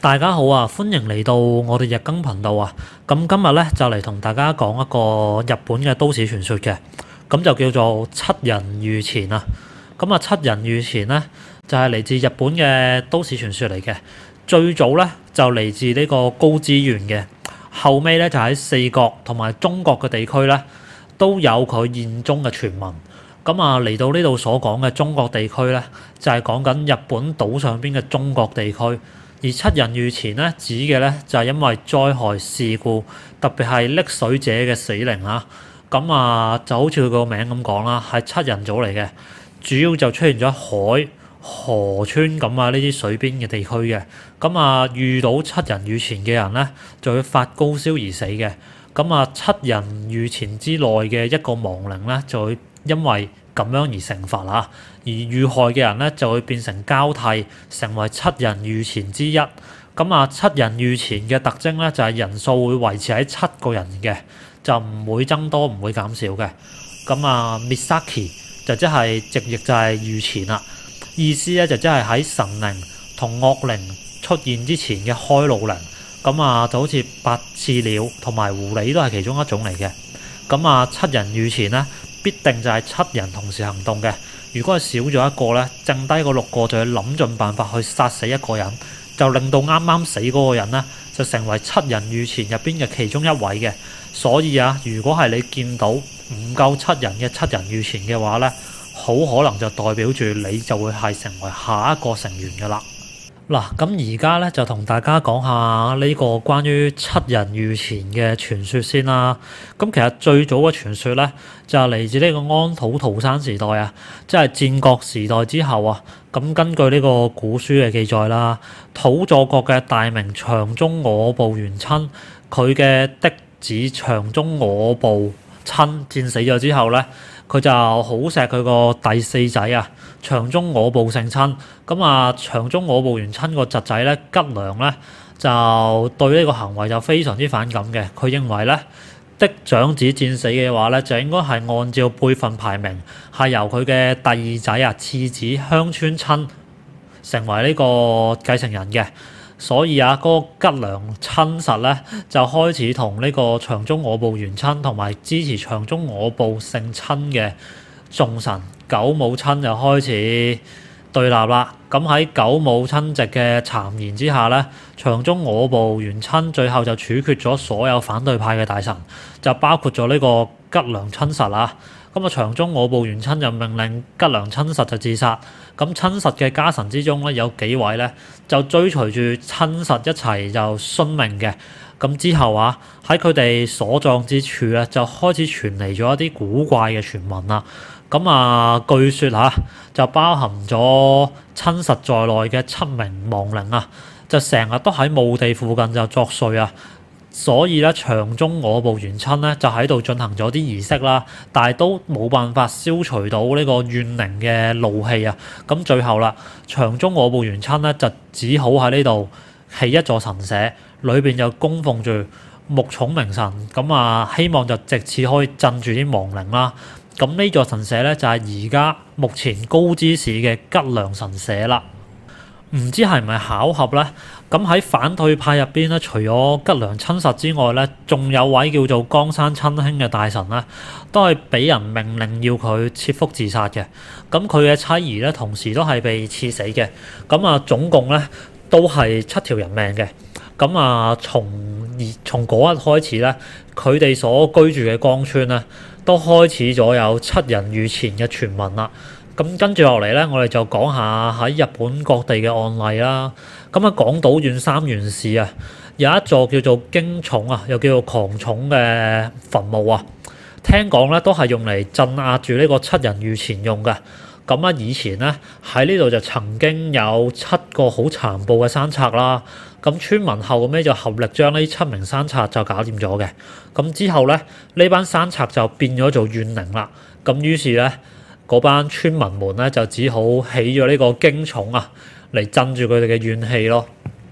大家好啊，歡迎嚟到我哋日更頻道啊。咁今日咧就嚟同大家講一個日本嘅都市傳說嘅，咁就叫做七人御前啊。咁啊，七人御前咧就係嚟自日本嘅都市傳說嚟嘅。最早咧就嚟自呢個高知縣嘅，後尾咧就喺四國同埋中國嘅地區咧都有佢現蹤嘅傳聞。咁啊，嚟到呢度所講嘅中國地區咧，就係講緊日本島上邊嘅中國地區。而七人御前咧指嘅咧就係因為災害事故，特別係溺水者嘅死靈啊。咁啊就好似佢個名咁講啦，係七人組嚟嘅，主要就出現咗海、河川咁啊呢啲水邊嘅地區嘅。咁啊遇到七人御前嘅人咧，就會發高燒而死嘅。咁啊七人御前之內嘅一個亡靈咧，就會因為咁樣而成佛啊，而遇害嘅人咧就會變成交替，成為七人御前之一。咁啊，七人御前嘅特徵咧就係人數會維持喺7個人嘅，就唔會增多，唔會減少嘅。咁啊，Misaki 就即係直譯就係御前啦，意思咧就即係喺神靈同惡靈出現之前嘅開路靈。咁啊，就好似八翅鳥同埋狐狸都係其中一種嚟嘅。咁啊，七人御前咧，必定就係7人同時行動嘅。如果係少咗一個咧，剩低個6個就要諗盡辦法去殺死一個人，就令到啱啱死嗰個人咧就成為七人御前入邊嘅其中一位嘅。所以啊，如果係你見到唔夠7人嘅七人御前嘅話咧，好可能就代表住你就會係成為下一個成員噶啦。嗱，咁而家咧就同大家講下呢個關於七人御前嘅傳說先啦。咁其實最早嘅傳說咧就係嚟自呢個安土桃山時代啊，即係戰國時代之後啊。咁根據呢個古書嘅記載啦，土佐國嘅大名長宗我部元親，佢嘅嫡子長宗我部親戰死咗之後咧，佢就好錫佢個第4仔啊，長宗我部勝親。咁啊，長宗我部元親個侄仔咧吉良咧就對呢個行為就非常之反感嘅。佢認為咧，嫡長子戰死嘅話咧，就應該係按照輩份排名，係由佢嘅第2仔啊次子香川親成為呢個繼承人嘅。所以啊，嗰個吉良親實咧就開始同呢個長宗我部元親同埋支持長宗我部勝親嘅眾神九母親就開始對立啦。咁喺九母親直嘅讒言之下咧，長宗我部元親最後就處決咗所有反對派嘅大臣，就包括咗呢個吉良親實啊。咁啊，長宗我部元親就命令吉良親實就自殺。咁親實嘅家臣之中咧，有幾位咧就追隨住親實一齊就殉命嘅。咁之後啊，喺佢哋所葬之處咧，就開始傳嚟咗一啲古怪嘅傳聞啦。咁啊，據說嚇就包含咗親實在內嘅7名亡靈啊，就成日都喺墓地附近就作祟啊。所以咧，長宗我部元親咧就喺度進行咗啲儀式啦，但係都冇辦法消除到呢個怨靈嘅怒氣啊。咁最後啦，長宗我部元親咧就只好喺呢度起一座神社，裏邊就供奉住木塚名神，咁啊希望就藉此可以鎮住啲亡靈啦。咁呢座神社咧就係而家目前高知市嘅吉良神社啦。唔知係咪巧合咧？咁喺反對派入邊咧，除咗吉良親實之外咧，仲有位叫做江山親興嘅大臣咧，都係俾人命令要佢切腹自殺嘅。咁佢嘅妻兒咧，同時都係被刺死嘅。咁啊，總共咧都係7條人命嘅。咁啊，從嗰日開始咧，佢哋所居住嘅江村咧，都開始咗有7人御前嘅傳聞啦。咁跟住落嚟咧，我哋就講下喺日本各地嘅案例啦。咁啊，廣島縣三原市啊，有一座叫做驚塚啊，又叫做狂塚嘅墳墓啊。聽講咧都係用嚟鎮壓住呢個7人御前用嘅。咁啊，以前咧喺呢度就曾經有7個好殘暴嘅山賊啦。咁村民後尾就合力將呢7名山賊就搞掂咗嘅。咁之後咧，呢班山賊就變咗做怨靈啦。咁於是咧，嗰班村民們咧就只好起咗呢個驚塚啊，嚟鎮住佢哋嘅怨氣咯。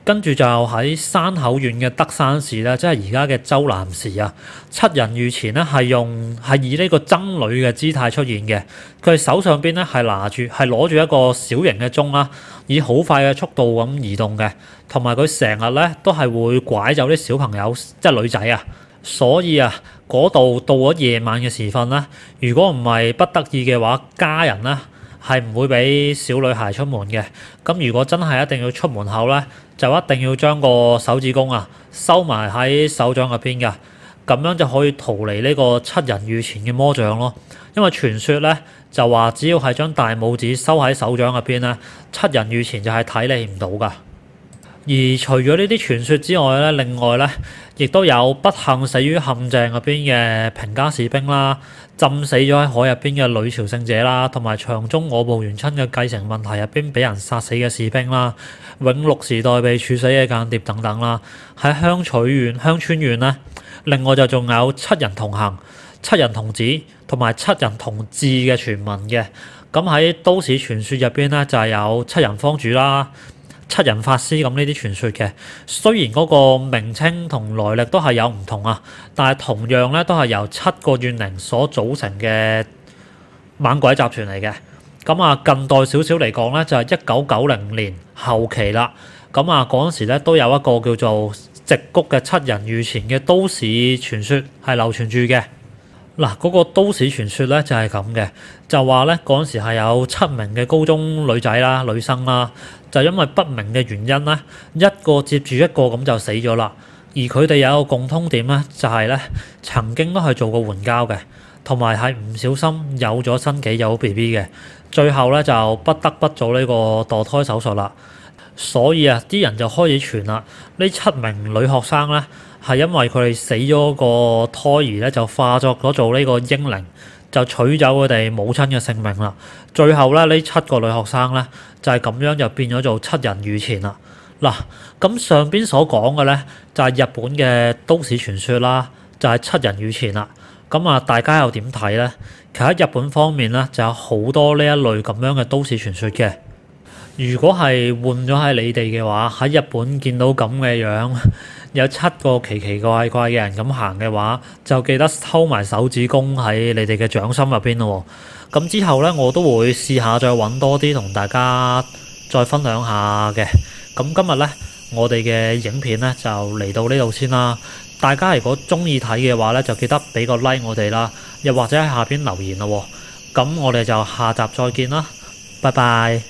跟住就喺山口縣嘅德山市咧，即係而家嘅周南市啊。七人御前咧係以呢個僧侶嘅姿態出現嘅，佢手上邊咧係攞住一個小型嘅鐘啦，以好快嘅速度咁移動嘅，同埋佢成日咧都係會拐走啲小朋友，即係女仔啊。所以啊，嗰度到咗夜晚嘅時分咧，如果唔係不得已嘅話，家人咧係唔會俾小女孩出門嘅。咁如果真係一定要出門口咧，就一定要將個手指公啊收埋喺手掌入邊㗎，咁樣就可以逃離呢個七人御前嘅魔掌咯。因為傳說咧就話，只要係將大拇指收喺手掌入邊咧，七人御前就係睇你唔到㗎。而除咗呢啲傳說之外咧，另外咧亦都有不幸死於陷阱入邊嘅平家士兵啦，浸死咗喺海入邊嘅女朝聖者啦，同埋長宗我部元親嘅繼承問題入邊俾人殺死嘅士兵啦，永祿時代被處死嘅間諜等等啦。喺香川縣咧，另外就仲有七人同行、七人童子同埋七人同治嘅傳聞嘅。咁喺都市傳說入邊咧，就係有七人坊主啦、七人法師咁呢啲傳說嘅。雖然嗰個名稱同來歷都係有唔同啊，但係同樣咧都係由七個怨靈所組成嘅猛鬼集團嚟嘅。咁啊，近代少少嚟講咧，就係1990年後期啦。咁啊，嗰陣時咧都有一個叫做直谷嘅七人御前嘅都市傳說係流傳住嘅。嗱，嗰個都市傳說咧就係咁嘅，就話咧嗰陣時係有7名嘅高中女仔啦、女生啦，就因為不明嘅原因咧，一個接住一個咁就死咗啦。而佢哋有一個共通點咧，就係咧曾經都係做過援交嘅，同埋係唔小心有咗身紀有 BB 嘅，最後咧就不得不做呢個墮胎手術啦。所以啊，啲人就開始傳啦，呢7名女學生咧係因為佢哋死咗個胎兒咧，就化作咗做呢個嬰靈，就取走佢哋母親嘅性命啦。最後咧，呢7個女學生咧就係咁樣就變咗做七人御前啦。嗱，咁上邊所講嘅咧就係日本嘅都市傳說啦，就係七人御前啦。咁啊，大家又點睇咧？其實喺日本方面咧就有好多呢一類咁樣嘅都市傳說嘅。如果係換咗喺你哋嘅話，喺日本見到咁嘅樣，有7個奇奇怪怪嘅人咁行嘅話，就記得偷埋手指公喺你哋嘅掌心入邊咯。咁之後咧，我都會試下再揾多啲同大家再分享下嘅。咁今日咧，我哋嘅影片咧就嚟到呢度先啦。大家如果中意睇嘅話咧，就記得俾個 like 我哋啦，又或者喺下邊留言咯。咁我哋就下集再見啦，拜拜。